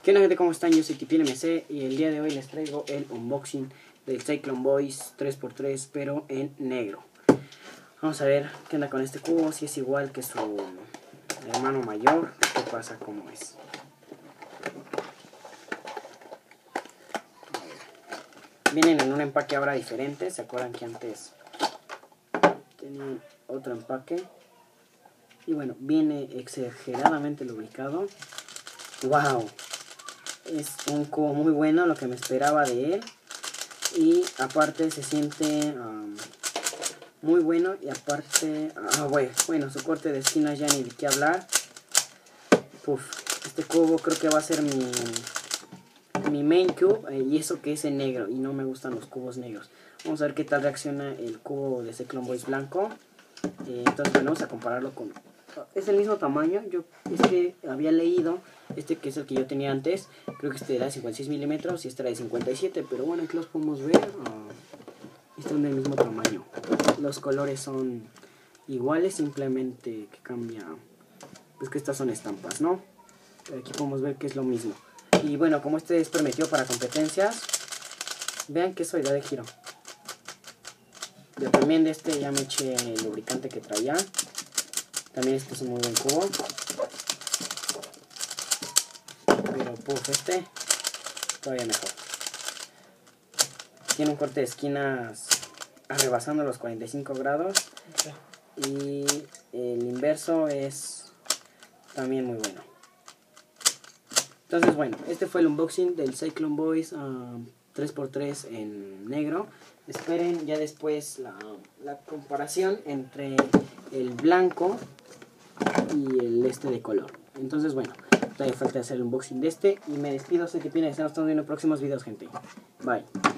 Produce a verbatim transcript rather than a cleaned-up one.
¿Qué onda, gente? ¿Cómo están? Yo soy TipiNMC y el día de hoy les traigo el unboxing del Cyclone Boys tres por tres, pero en negro. Vamos a ver qué onda con este cubo, si es igual que su hermano mayor, qué pasa, cómo es. Vienen en un empaque ahora diferente, ¿se acuerdan que antes tenían otro empaque? Y bueno, viene exageradamente lubricado. ¡Wow! Es un cubo muy bueno, lo que me esperaba de él. Y aparte se siente um, muy bueno. Y aparte, ah, bueno, bueno, su corte de esquinas ya ni de qué hablar. Uf, este cubo creo que va a ser mi, mi main cube. Eh, y eso que es en negro. Y no me gustan los cubos negros. Vamos a ver qué tal reacciona el cubo de Cyclone Boys blanco. Eh, entonces, bueno, vamos a compararlo con... Es el mismo tamaño. Yo es que había leído este, que es el que yo tenía antes. Creo que este era de cincuenta y seis milímetros y este era de cincuenta y siete. Pero bueno, aquí los podemos ver. Uh, están del mismo tamaño. Los colores son iguales, simplemente que cambia. Pues que estas son estampas, ¿no? Pero aquí podemos ver que es lo mismo. Y bueno, como este es permitido para competencias, vean qué suavidad de giro. Yo también de este ya me eché el lubricante que traía. También este es un muy buen cubo. Pero puff, este todavía mejor. Tiene un corte de esquinas rebasando los cuarenta y cinco grados. Okay. Y el inverso es también muy bueno. Entonces bueno, este fue el unboxing del Cyclone Boys uh, tres por tres en negro. Esperen ya después la, la comparación entre el blanco y el este de color. Entonces bueno, todavía falta hacer el unboxing de este. Y me despido, soy TipiNMC, nos estamos viendo en próximos videos, gente. Bye.